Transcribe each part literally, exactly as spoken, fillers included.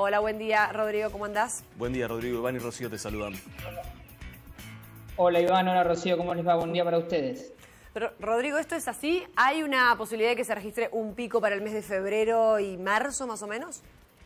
Hola, buen día, Rodrigo, ¿cómo andás? Buen día, Rodrigo. Iván y Rocío te saludan. Hola, Iván. Hola, Rocío. ¿Cómo les va? Buen día para ustedes. Pero, Rodrigo, ¿esto es así? ¿Hay una posibilidad de que se registre un pico para el mes de febrero y marzo, más o menos?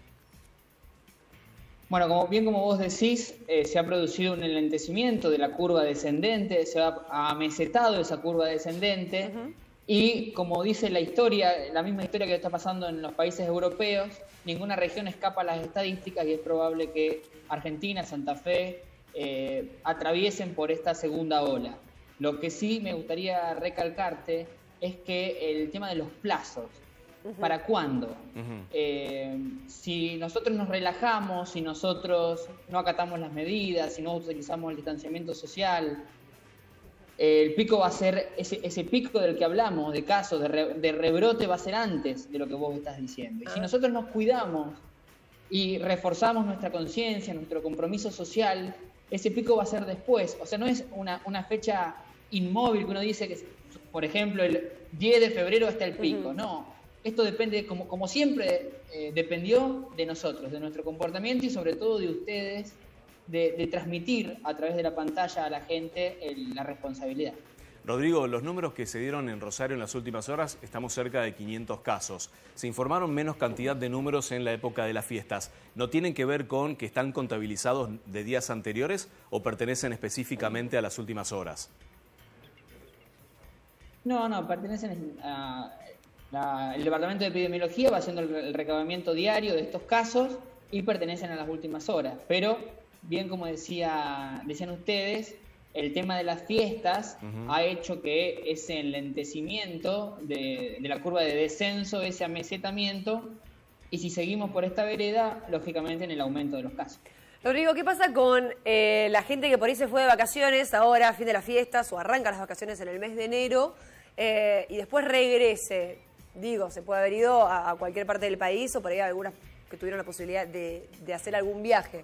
Bueno, como bien como vos decís, eh, se ha producido un enlentecimiento de la curva descendente, se ha amesetado esa curva descendente. Uh-huh. Y como dice la historia, la misma historia que está pasando en los países europeos, ninguna región escapa a las estadísticas y es probable que Argentina, Santa Fe, eh, atraviesen por esta segunda ola. Lo que sí me gustaría recalcarte es que el tema de los plazos, uh-huh. ¿para cuándo? Uh-huh. eh, si nosotros nos relajamos, si nosotros no acatamos las medidas, si no utilizamos el distanciamiento social, el pico va a ser, ese, ese pico del que hablamos, de casos, de, re, de rebrote, va a ser antes de lo que vos estás diciendo. Y si nosotros nos cuidamos y reforzamos nuestra conciencia, nuestro compromiso social, ese pico va a ser después. O sea, no es una, una fecha inmóvil que uno dice que, por ejemplo, el diez de febrero está el pico. Uh-huh. No, esto depende, como, como siempre, eh, dependió de nosotros, de nuestro comportamiento y sobre todo de ustedes, De, de transmitir a través de la pantalla a la gente el, la responsabilidad. Rodrigo, los números que se dieron en Rosario en las últimas horas, estamos cerca de quinientos casos. Se informaron menos cantidad de números en la época de las fiestas. ¿No tienen que ver con que están contabilizados de días anteriores o pertenecen específicamente a las últimas horas? No, no, pertenecen a... La, el Departamento de Epidemiología va haciendo el, el recabamiento diario de estos casos y pertenecen a las últimas horas, pero... Bien, como decía, decían ustedes, el tema de las fiestas uh-huh. ha hecho que ese enlentecimiento de, de la curva de descenso, ese amesetamiento, y si seguimos por esta vereda, lógicamente en el aumento de los casos. Rodrigo, ¿qué pasa con eh, la gente que por ahí se fue de vacaciones ahora, a fin de las fiestas, o arranca las vacaciones en el mes de enero, eh, y después regrese? Digo, se puede haber ido a, a cualquier parte del país, o por ahí algunas que tuvieron la posibilidad de, de hacer algún viaje.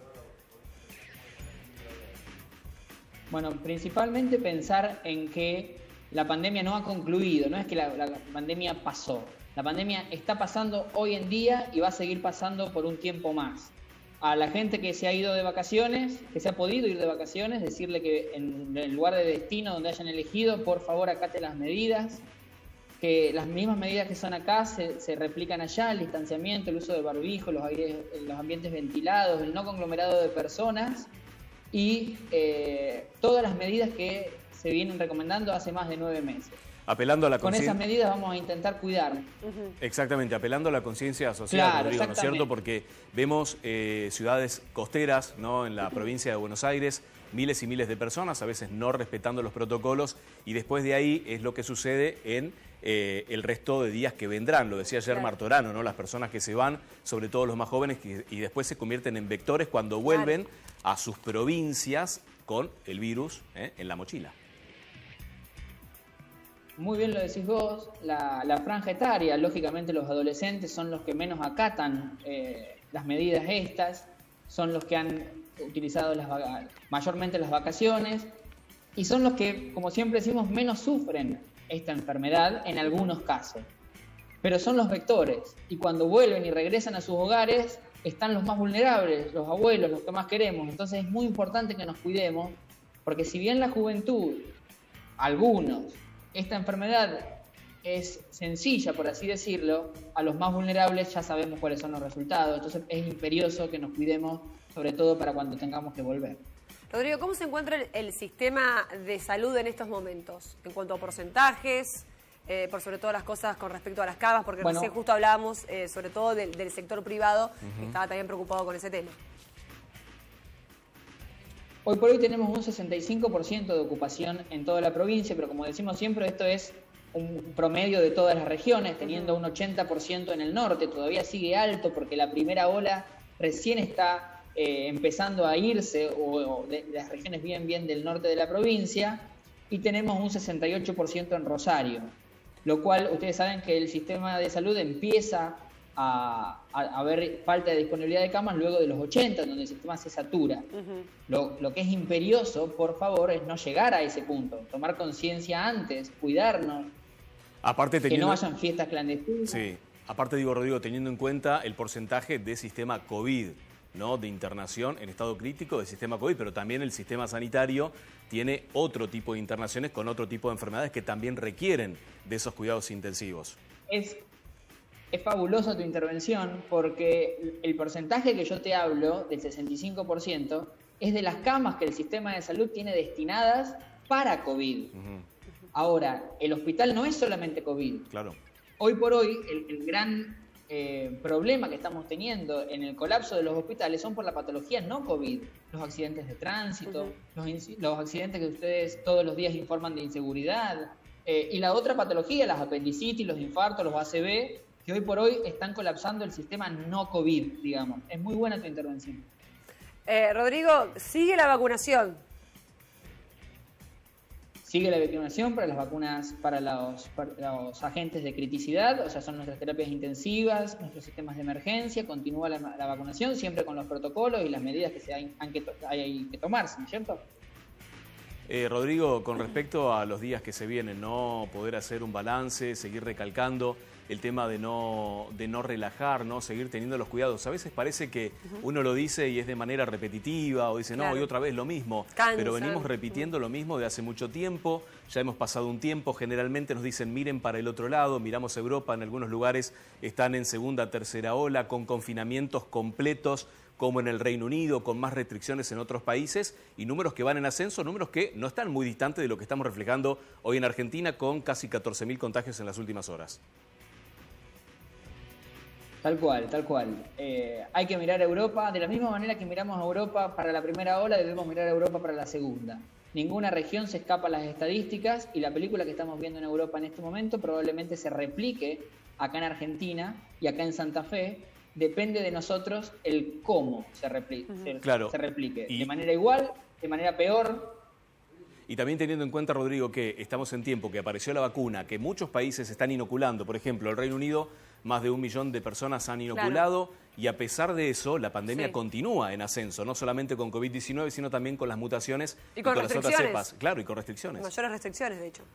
Bueno, principalmente pensar en que la pandemia no ha concluido, no es que la, la pandemia pasó. La pandemia está pasando hoy en día y va a seguir pasando por un tiempo más. A la gente que se ha ido de vacaciones, que se ha podido ir de vacaciones, decirle que en el lugar de destino donde hayan elegido, por favor acate las medidas, que las mismas medidas que son acá se, se replican allá, el distanciamiento, el uso de barbijo, los, aires, los ambientes ventilados, el no conglomerado de personas, y eh, todas las medidas que se vienen recomendando hace más de nueve meses. Apelando a la Con esas medidas vamos a intentar cuidarnos. Uh-huh. Exactamente, apelando a la conciencia social, claro, Rodrigo, ¿no es cierto? Porque vemos eh, ciudades costeras, ¿no?, en la provincia de Buenos Aires, miles y miles de personas, a veces no respetando los protocolos, y después de ahí es lo que sucede en eh, el resto de días que vendrán. Lo decía ayer claro. Martorano, ¿no? Las personas que se van, sobre todo los más jóvenes, que, y después se convierten en vectores cuando vuelven claro. a sus provincias con el virus ¿eh? en la mochila. Muy bien lo decís vos, la, la franja etaria, lógicamente los adolescentes son los que menos acatan eh, las medidas estas, son los que han utilizado las, mayormente las vacaciones y son los que, como siempre decimos, menos sufren esta enfermedad en algunos casos. Pero son los vectores y cuando vuelven y regresan a sus hogares están los más vulnerables, los abuelos, los que más queremos. Entonces es muy importante que nos cuidemos porque si bien la juventud, algunos, esta enfermedad es sencilla, por así decirlo, a los más vulnerables ya sabemos cuáles son los resultados. Entonces es imperioso que nos cuidemos, sobre todo para cuando tengamos que volver. Rodrigo, ¿cómo se encuentra el, el sistema de salud en estos momentos? En cuanto a porcentajes, eh, por sobre todo las cosas con respecto a las camas, porque bueno, recién justo hablábamos eh, sobre todo del, del sector privado, uh-huh. que estaba también preocupado con ese tema. Hoy por hoy tenemos un sesenta y cinco por ciento de ocupación en toda la provincia, pero como decimos siempre, esto es un promedio de todas las regiones, teniendo un ochenta por ciento en el norte. Todavía sigue alto porque la primera ola recién está eh, empezando a irse, o, o de, de las regiones bien bien del norte de la provincia, y tenemos un sesenta y ocho por ciento en Rosario, lo cual ustedes saben que el sistema de salud empieza a, a, a haber falta de disponibilidad de camas luego de los ochenta, donde el sistema se satura. Uh-huh. lo, lo que es imperioso, por favor, es no llegar a ese punto, tomar conciencia antes, cuidarnos, Aparte teniendo... que no hayan fiestas clandestinas. Sí. Aparte, digo, Rodrigo, teniendo en cuenta el porcentaje de sistema COVID, ¿no? De internación en estado crítico del sistema COVID, pero también el sistema sanitario tiene otro tipo de internaciones con otro tipo de enfermedades que también requieren de esos cuidados intensivos. Es, es fabulosa tu intervención porque el porcentaje que yo te hablo, del sesenta y cinco por ciento, es de las camas que el sistema de salud tiene destinadas para COVID. Uh-huh. Ahora, el hospital no es solamente COVID. Claro. Hoy por hoy, el, el gran eh, problema que estamos teniendo en el colapso de los hospitales son por la patología no COVID. Los accidentes de tránsito, uh-huh. los, los accidentes que ustedes todos los días informan de inseguridad, eh, y la otra patología, las apendicitis, los infartos, los A C V, que hoy por hoy están colapsando el sistema no COVID, digamos. Es muy buena tu intervención. Eh, Rodrigo, ¿sigue la vacunación? Sigue la vacunación para las vacunas para los, para los agentes de criticidad, o sea, son nuestras terapias intensivas, nuestros sistemas de emergencia, continúa la, la vacunación siempre con los protocolos y las medidas que se hay, hay, que, hay que tomarse, ¿no es cierto? Eh, Rodrigo, con respecto a los días que se vienen, ¿no? Poder hacer un balance, seguir recalcando el tema de no, de no relajar, ¿no? Seguir teniendo los cuidados. A veces parece que uh-huh. uno lo dice y es de manera repetitiva o dice, no, claro. y otra vez lo mismo. Cansa. Pero venimos repitiendo uh-huh. lo mismo de hace mucho tiempo, ya hemos pasado un tiempo, generalmente nos dicen miren para el otro lado, miramos Europa, en algunos lugares están en segunda, tercera ola, con confinamientos completos, como en el Reino Unido, con más restricciones en otros países y números que van en ascenso, números que no están muy distantes de lo que estamos reflejando hoy en Argentina con casi catorce mil contagios en las últimas horas. Tal cual, tal cual. Eh, hay que mirar a Europa, de la misma manera que miramos a Europa para la primera ola, debemos mirar a Europa para la segunda. Ninguna región se escapa a las estadísticas y la película que estamos viendo en Europa en este momento probablemente se replique acá en Argentina y acá en Santa Fe. Depende de nosotros el cómo se replique. Uh-huh. se, claro. se replique. Y... de manera igual, de manera peor. Y también teniendo en cuenta, Rodrigo, que estamos en tiempo, que apareció la vacuna, que muchos países están inoculando. Por ejemplo, el Reino Unido, más de un millón de personas han inoculado. Claro. Y a pesar de eso, la pandemia sí. continúa en ascenso, no solamente con COVID diecinueve, sino también con las mutaciones y con, y con las otras cepas. Claro, y con restricciones. Mayores restricciones, de hecho.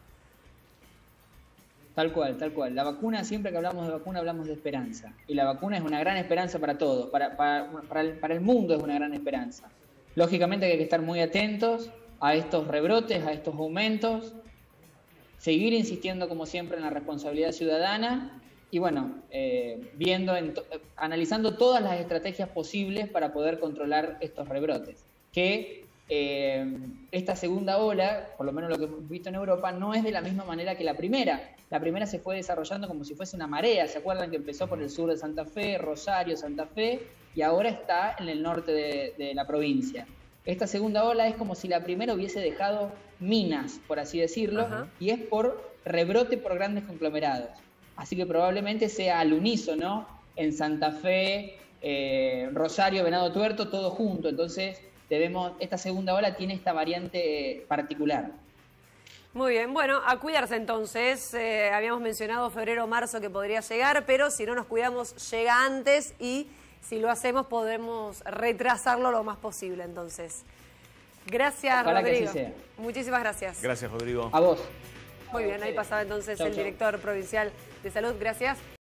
Tal cual, tal cual. La vacuna, siempre que hablamos de vacuna, hablamos de esperanza. Y la vacuna es una gran esperanza para todos. Para, para, para, el, para el mundo es una gran esperanza. Lógicamente que hay que estar muy atentos a estos rebrotes, a estos aumentos. Seguir insistiendo, como siempre, en la responsabilidad ciudadana. Y bueno, eh, viendo, en to- analizando todas las estrategias posibles para poder controlar estos rebrotes. Que eh, esta segunda ola, por lo menos lo que hemos visto en Europa, no es de la misma manera que la primera. La primera se fue desarrollando como si fuese una marea. ¿Se acuerdan que empezó por el sur de Santa Fe, Rosario, Santa Fe, y ahora está en el norte de, de la provincia? Esta segunda ola es como si la primera hubiese dejado minas, por así decirlo, uh-huh. y es por rebrote por grandes conglomerados. Así que probablemente sea al unísono en Santa Fe, eh, Rosario, Venado Tuerto, todo junto. Entonces, debemos, esta segunda ola tiene esta variante particular. Muy bien, bueno, a cuidarse entonces. Eh, habíamos mencionado febrero o marzo que podría llegar, pero si no nos cuidamos llega antes y si lo hacemos podemos retrasarlo lo más posible. Entonces, gracias, Ojalá Rodrigo. Que así sea. Muchísimas gracias. Gracias, Rodrigo. A vos. Muy bien, ahí pasaba entonces chau, el chau. director provincial de salud. Gracias.